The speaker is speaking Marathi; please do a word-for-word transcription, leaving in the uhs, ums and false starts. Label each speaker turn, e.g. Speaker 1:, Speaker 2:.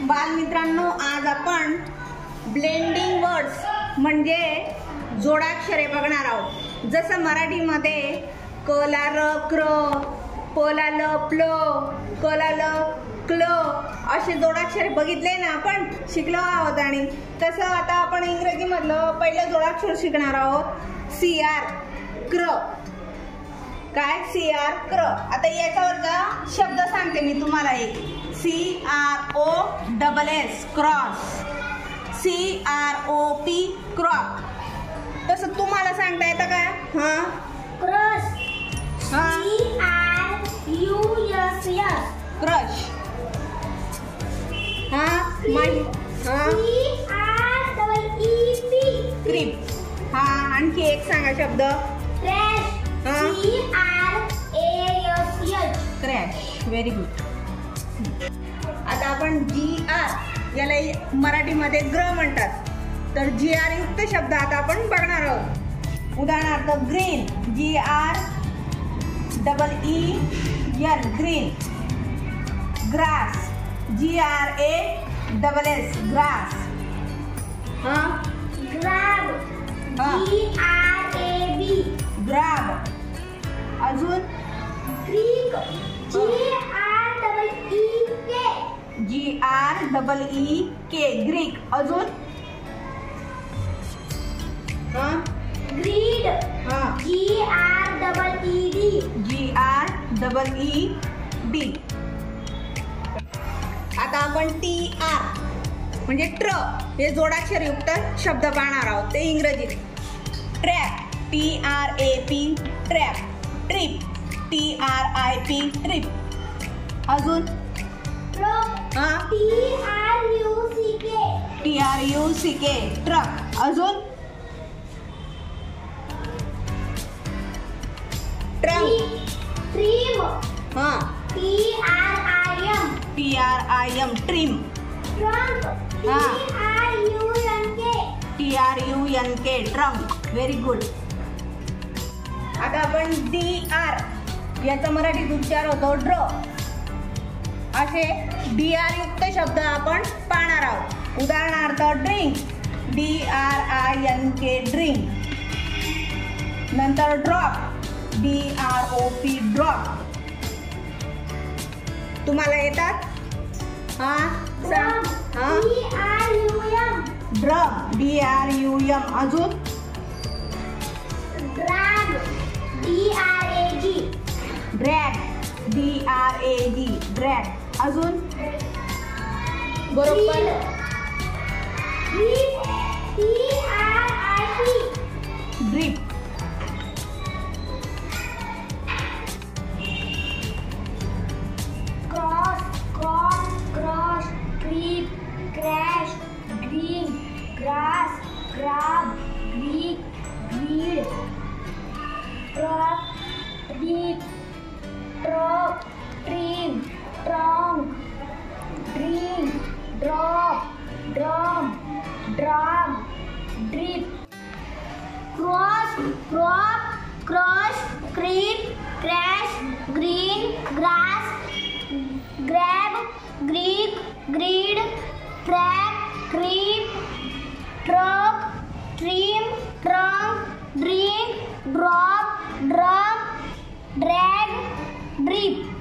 Speaker 1: बालमित्रांनो, आज आपण ब्लेंडिंग वर्ड्स म्हणजे जोडाक्षरे बघणार आहोत। जसं मराठीमध्ये क ला र क्र, प ला ल प्ल, क ला ल क्ल असे जोडाक्षरे बघितले ना, आपण शिकलो आहोत। आणि तसं आता आपण इंग्रजीमधलं पहिलं जोडाक्षर शिकणार आहोत, सी आर क्र। काय सी आर क्र। आता याच्यावरचा शब्द सांगते मी तुम्हाला, एक C R O double S cross, C R O P crop. तसं तुम्हाला सांगता येतं काय? हा
Speaker 2: क्रश,
Speaker 1: हा
Speaker 2: C R U S S
Speaker 1: crush. हा माही हा
Speaker 2: C R double E P
Speaker 1: creep. हा आणखी एक सांगा शब्द,
Speaker 2: क्रॅश,
Speaker 1: हा
Speaker 2: C R A S H
Speaker 1: crash. Very good. आता आपण जी आर याला मराठीमध्ये ग्र म्हणतात, तर जी आर युक्त शब्द आता आपण बघणार आहोत। उदाहरणार्थ green, G R double E N green. Grass, G R A double S grass. हा
Speaker 2: ग्रॅब,
Speaker 1: हा
Speaker 2: G R A B
Speaker 1: grab. अजून
Speaker 2: Greek, G R double E K
Speaker 1: G R double E K Greek. अजून हा
Speaker 2: ग्रीड,
Speaker 1: हा
Speaker 2: G R double E D
Speaker 1: G R double E D. आता आपण टी आर म्हणजे ट्र हे जोडाक्षरयुक्त शब्द पाहणार आहोत, ते इंग्रजीत। Trap, T R A P trap. Trip, T R I P trip. अजून
Speaker 2: ट्रक,
Speaker 1: हा
Speaker 2: T R U C K
Speaker 1: T R U C K truck. अजून ट्रंक,
Speaker 2: ट्रीम,
Speaker 1: हा
Speaker 2: T R I M
Speaker 1: T R I M trim.
Speaker 2: Trunk, T
Speaker 1: हा.
Speaker 2: R U N K
Speaker 1: T R U N K trunk. Very good. आता आपण डी आर याचा मराठीत उच्चार होतो ड्र। असे डी आर युक्त शब्द आपण पाहणार आहोत। उदाहरणार्थ drink, D R I N K drink. नंतर drop, D R O P drop. तुम्हाला येतात? हा सांग। हा
Speaker 2: T R U M
Speaker 1: drum, D R U M. अजून
Speaker 2: drag, D R A G
Speaker 1: drag, D R A G drag. अजून बरोबर
Speaker 2: drip, T R I P
Speaker 1: drip.
Speaker 2: Cross, cross, crush, creep, crash, green, grass, grab, Greek, greed, truck, trip, truck, trim, trunk, dream, drop, drum, drum, drip. Cross, crop, crush, creep, crash, green, grass, grab, Greek, greed, track, creep, truck, trim, trunk, drink, drop, drum, drag, drip.